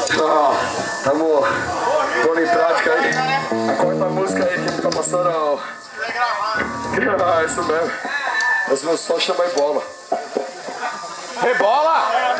Tamo pondo em prática aí a quarta música aí que tá passando. Isso mesmo. Esse meu som chama Ebola. Rebola!